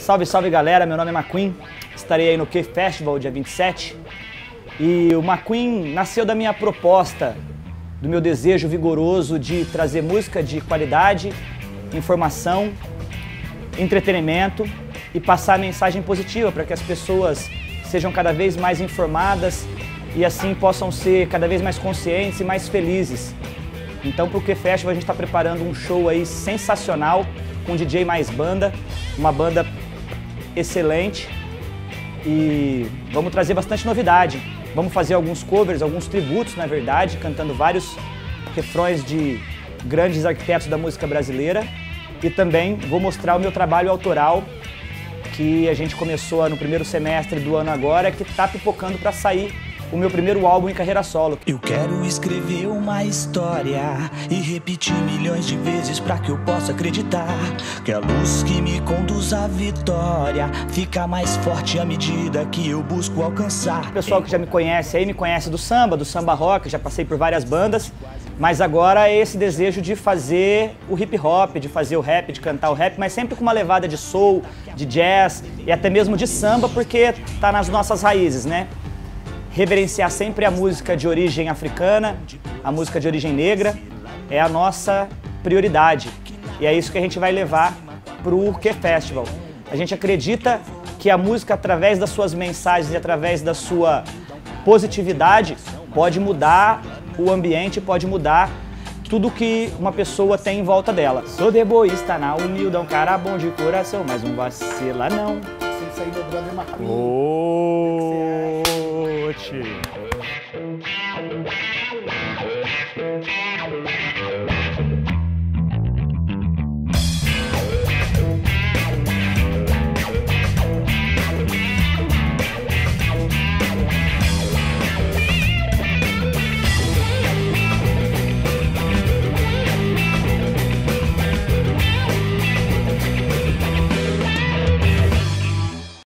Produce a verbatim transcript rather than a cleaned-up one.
Salve, salve galera, meu nome é McQueen, estarei aí no Q Festival dia vinte e sete e o McQueen nasceu da minha proposta, do meu desejo vigoroso de trazer música de qualidade, informação, entretenimento e passar a mensagem positiva para que as pessoas sejam cada vez mais informadas e assim possam ser cada vez mais conscientes e mais felizes. Então, para o Q Festival a gente está preparando um show aí sensacional com D J mais banda, uma banda excelente e vamos trazer bastante novidade. Vamos fazer alguns covers, alguns tributos, na verdade, cantando vários refrões de grandes arquitetos da música brasileira e também vou mostrar o meu trabalho autoral que a gente começou no primeiro semestre do ano agora, que está pipocando para sair o meu primeiro álbum em carreira solo. Eu quero escrever uma história e repetir milhões de vezes pra que eu possa acreditar que a luz que me conduz à vitória fica mais forte à medida que eu busco alcançar. O pessoal que já me conhece aí me conhece do samba, do samba rock, já passei por várias bandas, mas agora é esse desejo de fazer o hip hop, de fazer o rap, de cantar o rap, mas sempre com uma levada de soul, de jazz e até mesmo de samba, porque tá nas nossas raízes, né? Reverenciar sempre a música de origem africana, a música de origem negra, é a nossa prioridade. E é isso que a gente vai levar para o Q Festival. A gente acredita que a música, através das suas mensagens e através da sua positividade, pode mudar o ambiente, pode mudar tudo que uma pessoa tem em volta dela. Sou deboísta, na humildão, cara bom de coração, mas não vacila não. Sem sair do brother McQueen. Oh, tio.